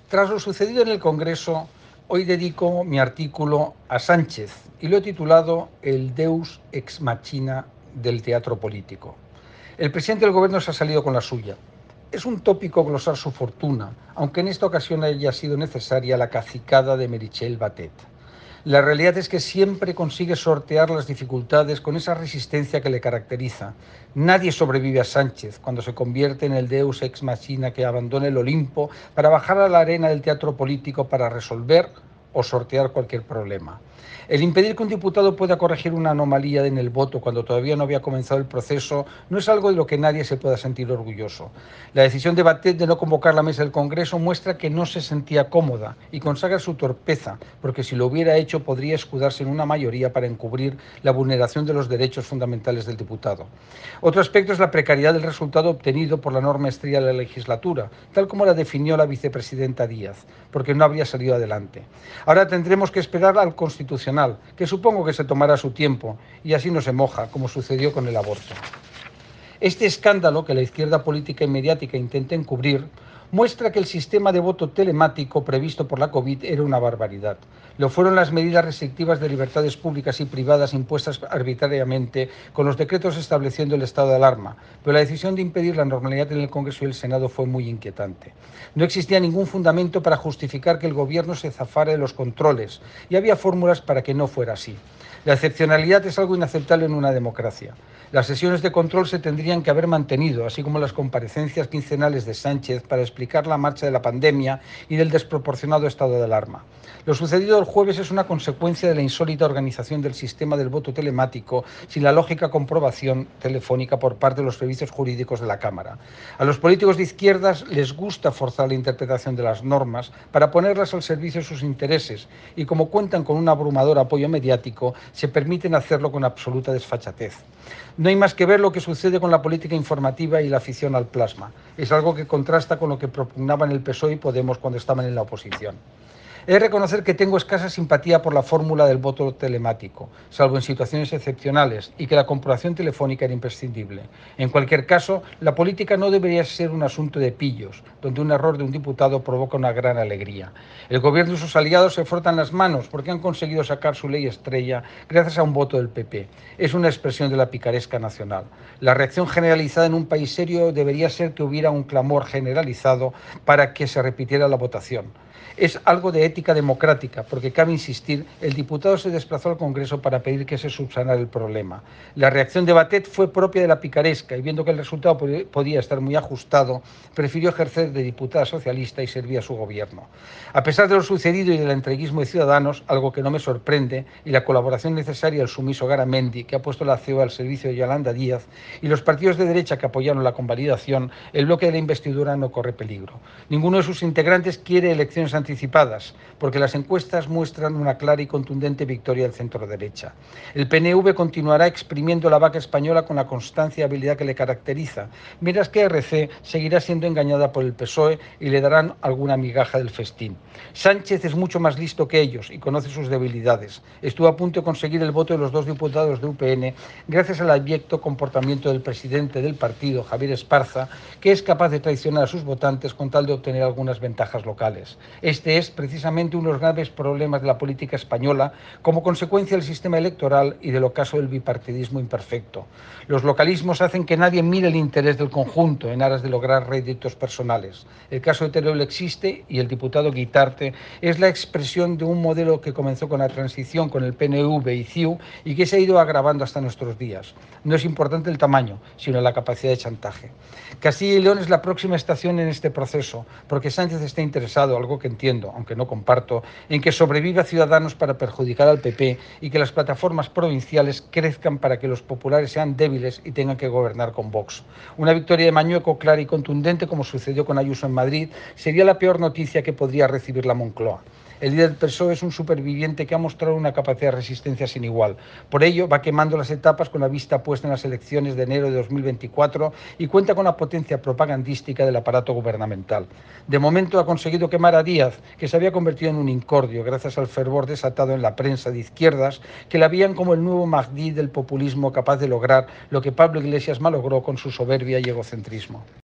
Tras lo sucedido en el Congreso, hoy dedico mi artículo a Sánchez y lo he titulado El Deus ex machina del teatro político. El presidente del gobierno se ha salido con la suya. Es un tópico glosar su fortuna, aunque en esta ocasión haya sido necesaria la cacicada de Meritxell Batet. La realidad es que siempre consigue sortear las dificultades con esa resistencia que le caracteriza. Nadie sobrevive a Sánchez cuando se convierte en el deus ex machina que abandona el Olimpo para bajar a la arena del teatro político para resolver o sortear cualquier problema. El impedir que un diputado pueda corregir una anomalía en el voto cuando todavía no había comenzado el proceso no es algo de lo que nadie se pueda sentir orgulloso. La decisión de Batet de no convocar la mesa del Congreso muestra que no se sentía cómoda y consagra su torpeza, porque si lo hubiera hecho podría escudarse en una mayoría para encubrir la vulneración de los derechos fundamentales del diputado. Otro aspecto es la precariedad del resultado obtenido por la norma estrella de la legislatura, tal como la definió la vicepresidenta Díaz, porque no habría salido adelante. Ahora tendremos que esperar al Constitucional, que supongo que se tomará su tiempo, y así no se moja, como sucedió con el aborto. Este escándalo que la izquierda política y mediática intenta encubrir muestra que el sistema de voto telemático previsto por la COVID era una barbaridad. Lo fueron las medidas restrictivas de libertades públicas y privadas impuestas arbitrariamente con los decretos estableciendo el estado de alarma, pero la decisión de impedir la normalidad en el Congreso y el Senado fue muy inquietante. No existía ningún fundamento para justificar que el gobierno se zafara de los controles y había fórmulas para que no fuera así. La excepcionalidad es algo inaceptable en una democracia. Las sesiones de control se tendrían que haber mantenido, así como las comparecencias quincenales de Sánchez para explicar la marcha de la pandemia y del desproporcionado estado de alarma. Lo sucedido el jueves es una consecuencia de la insólita organización del sistema del voto telemático sin la lógica comprobación telefónica por parte de los servicios jurídicos de la Cámara. A los políticos de izquierdas les gusta forzar la interpretación de las normas para ponerlas al servicio de sus intereses y como cuentan con un abrumador apoyo mediático, se permiten hacerlo con absoluta desfachatez. No hay más que ver lo que sucede con la política informativa y la afición al plasma. Es algo que contrasta con lo que propugnaban el PSOE y Podemos cuando estaban en la oposición. He de reconocer que tengo escasa simpatía por la fórmula del voto telemático, salvo en situaciones excepcionales, y que la comprobación telefónica era imprescindible. En cualquier caso, la política no debería ser un asunto de pillos, donde un error de un diputado provoca una gran alegría. El gobierno y sus aliados se frotan las manos porque han conseguido sacar su ley estrella gracias a un voto del PP. Es una expresión de la picaresca nacional. La reacción generalizada en un país serio debería ser que hubiera un clamor generalizado para que se repitiera la votación. Es algo de ética democrática, porque cabe insistir, el diputado se desplazó al Congreso para pedir que se subsanara el problema. La reacción de Batet fue propia de la picaresca y viendo que el resultado podía estar muy ajustado, prefirió ejercer de diputada socialista y servir a su gobierno. A pesar de lo sucedido y del entreguismo de Ciudadanos, algo que no me sorprende, y la colaboración necesaria del sumiso Garamendi, que ha puesto la CEO al servicio de Yolanda Díaz, y los partidos de derecha que apoyaron la convalidación, el bloque de la investidura no corre peligro. Ninguno de sus integrantes quiere elecciones anticipadas, porque las encuestas muestran una clara y contundente victoria del centro-derecha. El PNV continuará exprimiendo la vaca española con la constancia y habilidad que le caracteriza, mientras que RC seguirá siendo engañada por el PSOE y le darán alguna migaja del festín. Sánchez es mucho más listo que ellos y conoce sus debilidades. Estuvo a punto de conseguir el voto de los dos diputados de UPN gracias al abyecto comportamiento del presidente del partido, Javier Esparza, que es capaz de traicionar a sus votantes con tal de obtener algunas ventajas locales. Este es precisamente uno de los graves problemas de la política española como consecuencia del sistema electoral y del ocaso del bipartidismo imperfecto. Los localismos hacen que nadie mire el interés del conjunto en aras de lograr réditos personales. El caso de Teruel existe y el diputado Guitarte es la expresión de un modelo que comenzó con la transición con el PNV y CiU y que se ha ido agravando hasta nuestros días. No es importante el tamaño, sino la capacidad de chantaje. Castilla y León es la próxima estación en este proceso, porque Sánchez está interesado, algo que entiendo, aunque no comparto, en que sobreviva Ciudadanos para perjudicar al PP y que las plataformas provinciales crezcan para que los populares sean débiles y tengan que gobernar con Vox. Una victoria de Mañueco clara y contundente, como sucedió con Ayuso en Madrid, sería la peor noticia que podría recibir la Moncloa. El líder del PSOE es un superviviente que ha mostrado una capacidad de resistencia sin igual. Por ello, va quemando las etapas con la vista puesta en las elecciones de enero de 2024 y cuenta con la potencia propagandística del aparato gubernamental. De momento ha conseguido quemar a Díaz, que se había convertido en un incordio gracias al fervor desatado en la prensa de izquierdas, que la veían como el nuevo Mahdi del populismo capaz de lograr lo que Pablo Iglesias malogró con su soberbia y egocentrismo.